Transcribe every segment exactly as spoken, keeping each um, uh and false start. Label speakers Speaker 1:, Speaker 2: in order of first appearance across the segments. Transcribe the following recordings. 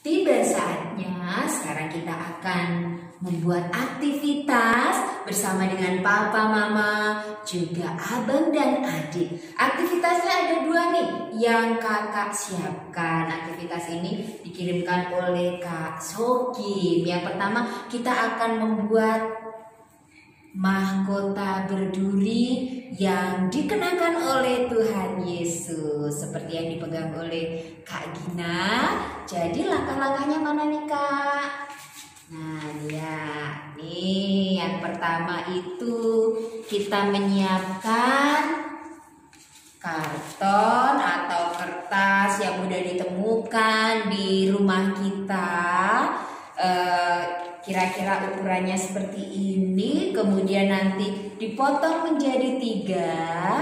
Speaker 1: Tiba saatnya sekarang kita akan membuat aktivitas bersama dengan papa, mama, juga abang dan adik. Aktivitasnya ada dua nih yang kakak siapkan. Aktivitas ini dikirimkan oleh Kak Sokim. Yang pertama kita akan membuat mahkota berduri yang dikenakan oleh Tuhan Yesus seperti yang dipegang oleh Kak Gina. Jadi langkah-langkahnya mana nih Kak? Nah ya, nih yang pertama itu kita menyiapkan karton atau kertas yang mudah ditemukan di rumah kita. Eh, Kira-kira ukurannya seperti ini, kemudian nanti dipotong menjadi tiga,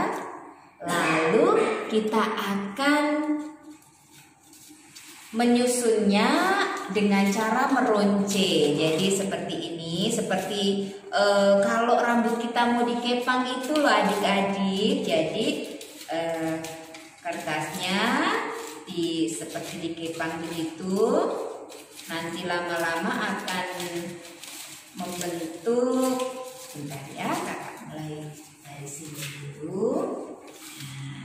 Speaker 1: lalu kita akan menyusunnya dengan cara meronce. Jadi seperti ini, seperti e, kalau rambut kita mau dikepang itu loh adik-adik. Jadi e, kertasnya di seperti dikepang begitu. Nanti lama-lama akan membentuk. Bentar ya, kakak mulai dari sini dulu. Nah,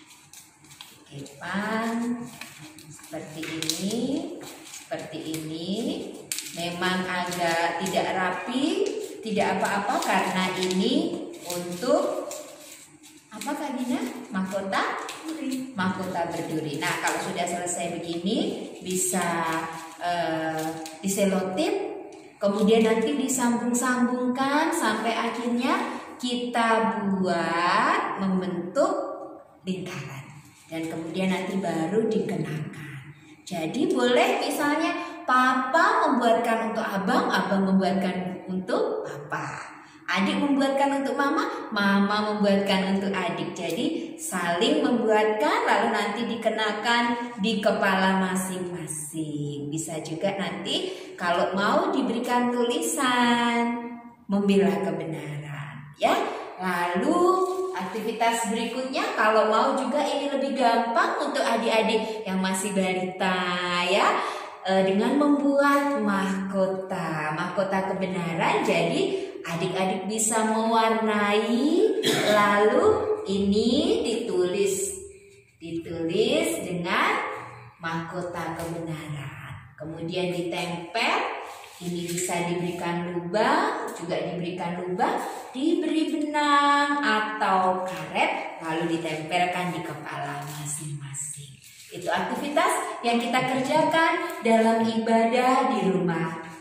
Speaker 1: kepang seperti ini, seperti ini. Memang agak tidak rapi, tidak apa-apa karena ini untuk apa Kak Dina? Mahkota? Mahkota berduri. Nah, kalau sudah selesai begini bisa uh, diselotip, kemudian nanti disambung-sambungkan sampai akhirnya kita buat membentuk lingkaran dan kemudian nanti baru dikenakan. Jadi boleh misalnya papa membuatkan untuk abang, abang membuatkan untuk papa. Adik membuatkan untuk mama, mama membuatkan untuk adik. Jadi saling membuatkan lalu nanti dikenakan di kepala masing-masing. Bisa juga nanti kalau mau diberikan tulisan membela kebenaran, ya. Lalu aktivitas berikutnya kalau mau juga ini lebih gampang untuk adik-adik yang masih balita, ya. Dengan membuat mahkota, mahkota kebenaran. Jadi adik-adik bisa mewarnai, lalu ini ditulis, ditulis dengan mahkota kebenaran. Kemudian ditempel, ini bisa diberikan lubang, juga diberikan lubang, diberi benang atau karet, lalu ditempelkan di kepala masing-masing. Itu aktivitas yang kita kerjakan dalam ibadah di rumah